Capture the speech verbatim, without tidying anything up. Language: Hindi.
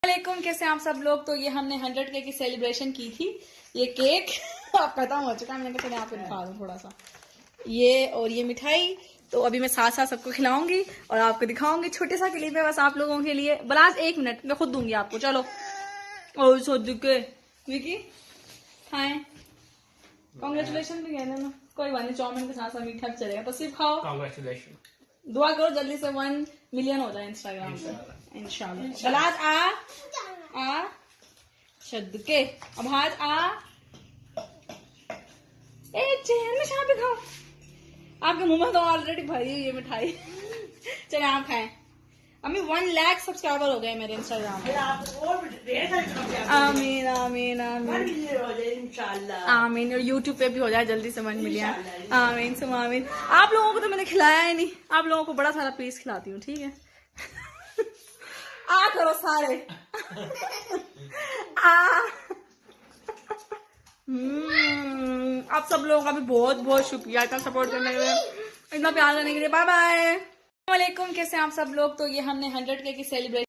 वालेकुम, कैसे आप सब लोग। तो ये हमने हंड्रेड के की सेलिब्रेशन की थी। ये केक अब खत्म हो चुका है। मैंने कहा चलिए आपको दिखा दूं थोड़ा सा ये और ये मिठाई। तो अभी मैं साथ साथ सबको खिलाऊंगी और आपको दिखाऊंगी। छोटे सा क्लिप है बस आप लोगों के लिए। बलास एक मिनट मैं खुद दूंगी आपको। चलो ओ सोदुके विकी खाएं। कांग्रेचुलेशन भी कहना ना, कोई बात नहीं। चाउमीन के साथ साथ मीठा भी चलेगा, तो सिर्फ खाओ। कांग्रेचुलेशन। दुआ करो जल्दी से वन मिलियन हो जाए इंस्टाग्राम पे इंशाल्लाह। बलास आ आ शद के अब आज आ ए चेहरे में शाम पे खाओ। आपके मुंह में तो ऑलरेडी भरी हुई है मिठाई। चले आप खाएं। अम्मी वन लाख सब्सक्राइबर हो गए मेरे इंस्टाग्राम पे। आमीन आमीन आमीन आमीन। और यूट्यूब पे भी हो जाए जल्दी से वन मिलियन। आमीन सुम आमीन। आप लोगों को तो मैंने खिलाया ही नहीं। आप लोगों को बड़ा सारा पीस खिलाती हूँ, ठीक है। आ करो सारे आ हम्म आप सब लोगों का भी बहुत बहुत शुक्रिया इतना सपोर्ट करने के लिए, इतना प्यार करने के लिए। Bye bye. वालेकुम, कैसे आप सब लोग। तो ये हमने हंड्रेड के की सेलिब्रेशन